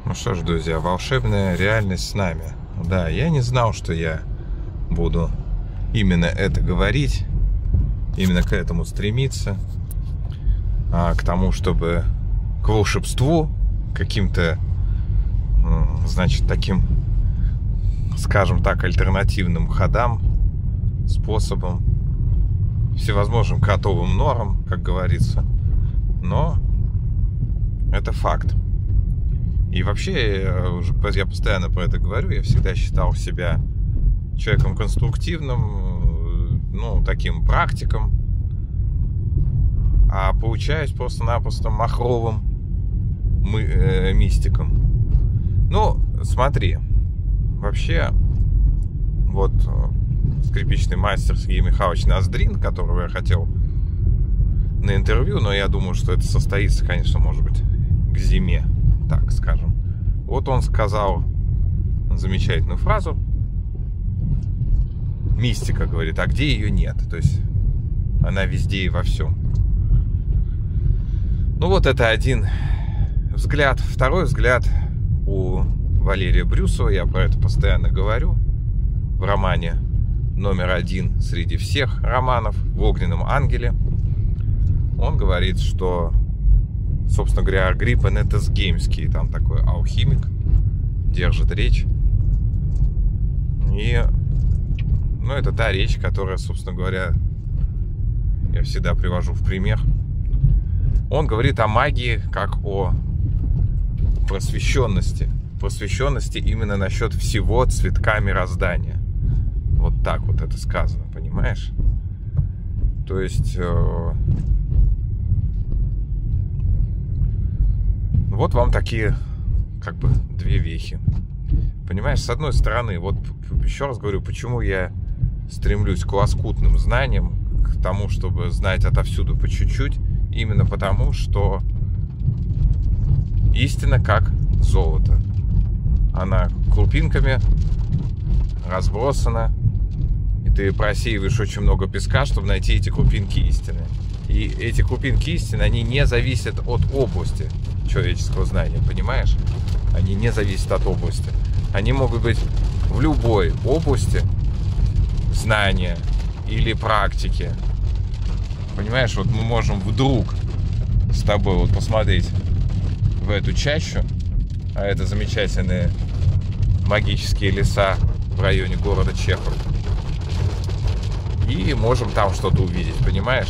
Ну что ж, друзья, волшебная реальность с нами. Да, я не знал, что я буду именно это говорить, именно к этому стремиться, к тому, чтобы к волшебству, каким-то, значит, таким, скажем так, альтернативным ходам, способам, всевозможным котовым норам, как говорится. Но это факт. И вообще, я постоянно про это говорю, я всегда считал себя человеком конструктивным, таким практиком, а получаюсь просто-напросто махровым мистиком. Ну, смотри, вообще, вот скрипичный мастер Сергей Михайлович Ноздрин, которого я хотел на интервью, но я думаю, что это состоится, конечно, может быть, к зиме, так скажем. Вот он сказал замечательную фразу. Мистика, говорит, а где ее нет? То есть она везде и во всем. Ну вот это один взгляд. Второй взгляд у Валерия Брюсова. Я про это постоянно говорю. В романе номер 1 среди всех романов «В огненном ангеле». Он говорит, что, собственно говоря, Агриппин — это сгеймский, там такой алхимик, держит речь. И, это та речь, которая, собственно говоря, я всегда привожу в пример. Он говорит о магии как о просвещенности. Просвещенности именно насчет всего цветка мироздания. Вот так вот это сказано, понимаешь? То есть... Вот вам такие, две вехи. Понимаешь, с одной стороны, вот еще раз говорю, почему я стремлюсь к лоскутным знаниям, к тому, чтобы знать отовсюду по чуть-чуть, именно потому, что истина как золото. Она крупинками разбросана, и ты просеиваешь очень много песка, чтобы найти эти крупинки истины. И эти крупинки истины, они не зависят от области человеческого знания, понимаешь? Они не зависят от области. Они могут быть в любой области знания или практики. Понимаешь, вот мы можем вдруг с тобой вот посмотреть в эту чащу, а это замечательные магические леса в районе города Чехов, и можем там что-то увидеть, понимаешь?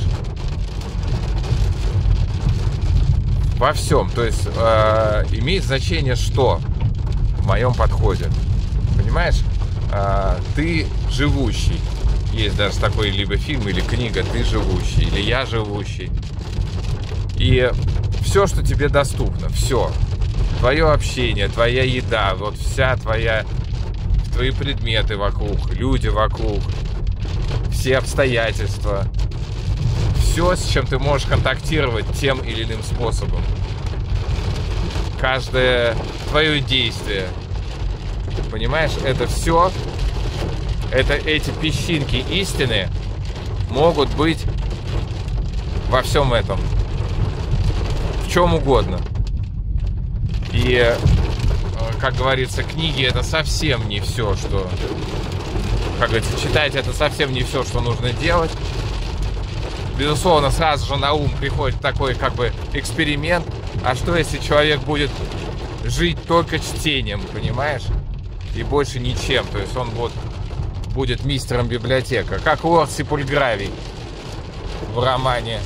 Во всем. То есть имеет значение что в моем подходе. Понимаешь? Ты живущий. Есть даже такой либо фильм или книга «Ты живущий» или «Я живущий». И все, что тебе доступно, все. Твое общение, твоя еда, вот вся твои предметы вокруг, люди вокруг, все обстоятельства. Все, с чем ты можешь контактировать тем или иным способом. Каждое твое действие. Понимаешь, это все, эти песчинки истины могут быть во всем этом. В чем угодно. И, как говорится, книги — это совсем не все, что... Как говорится, читать — это совсем не все, что нужно делать. Безусловно, сразу же на ум приходит такой эксперимент. А что, если человек будет жить только чтением, понимаешь? И больше ничем. То есть он будет мистером библиотека. Как лорд Сепульгравий в романе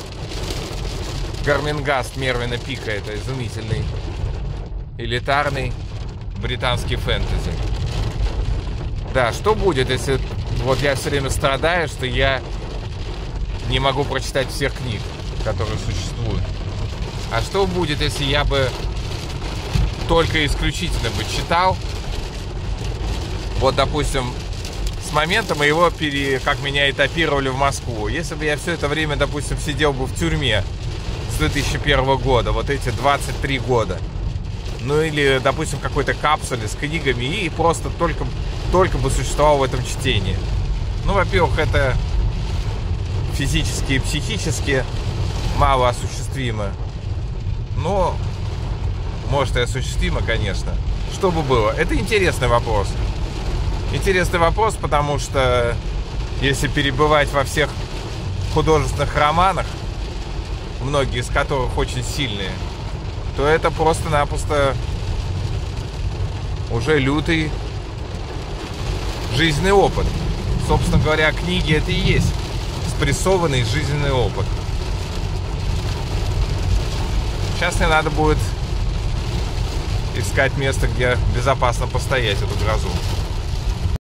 Гармингаст Мервина Пика. Это изумительный, элитарный британский фэнтези. Да, что будет, если... Вот я все время страдаю, что я не могу прочитать всех книг, которые существуют. А что будет, если я бы только исключительно бы читал? Вот, допустим, с момента моего как меня этапировали в Москву. Если бы я все это время, допустим, сидел бы в тюрьме с 2001 года, вот эти 23 года, ну или, допустим, в какой-то капсуле с книгами и просто только бы существовал в этом чтении. Ну, во-первых, это физически и психически мало осуществимо. Но может и осуществимо, конечно. Что бы было? Это интересный вопрос. Интересный вопрос, потому что если перебывать во всех художественных романах, многие из которых очень сильные, то это просто-напросто уже лютый жизненный опыт. Собственно говоря, книги это и есть спрессованный жизненный опыт. Сейчас мне надо будет искать место, где безопасно постоять эту грозу.